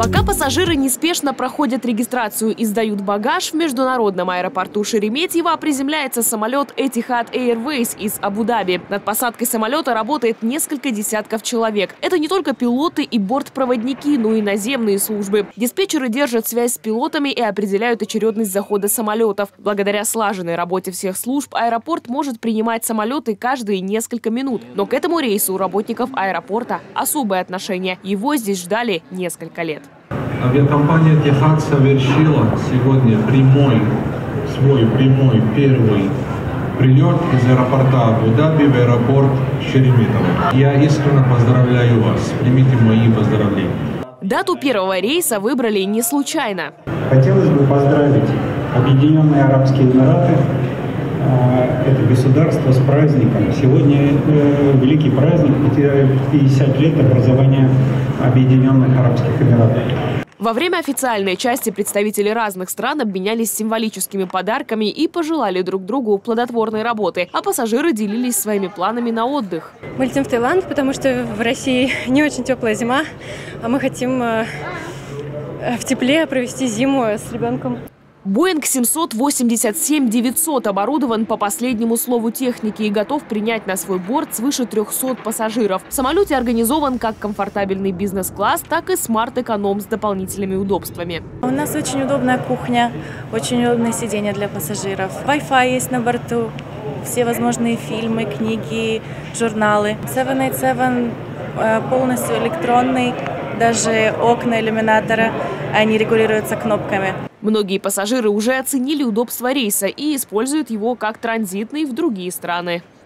Пока пассажиры неспешно проходят регистрацию и сдают багаж, в международном аэропорту Шереметьево приземляется самолет Etihad Airways из Абу-Даби. Над посадкой самолета работает несколько десятков человек. Это не только пилоты и бортпроводники, но и наземные службы. Диспетчеры держат связь с пилотами и определяют очередность захода самолетов. Благодаря слаженной работе всех служб аэропорт может принимать самолеты каждые несколько минут. Но к этому рейсу у работников аэропорта особое отношение. Его здесь ждали несколько лет. Авиакомпания Etihad совершила сегодня свой прямой первый прилет из аэропорта Абу-Даби в аэропорт Шереметьево. Я искренне поздравляю вас. Примите мои поздравления. Дату первого рейса выбрали не случайно. Хотелось бы поздравить Объединенные Арабские Эмираты, это государство, с праздником. Сегодня великий праздник, 50 лет образования Объединенных Арабских Эмиратов. Во время официальной части представители разных стран обменялись символическими подарками и пожелали друг другу плодотворной работы, а пассажиры делились своими планами на отдых. Мы летим в Таиланд, потому что в России не очень теплая зима, а мы хотим в тепле провести зиму с ребенком. Боинг 787-900 оборудован по последнему слову техники и готов принять на свой борт свыше 300 пассажиров. В самолете организован как комфортабельный бизнес-класс, так и смарт-эконом с дополнительными удобствами. У нас очень удобная кухня, очень удобные сиденья для пассажиров. Wi-Fi есть на борту, все возможные фильмы, книги, журналы. 787 полностью электронный, даже окна иллюминатора, они регулируются кнопками. Многие пассажиры уже оценили удобство рейса и используют его как транзитный в другие страны.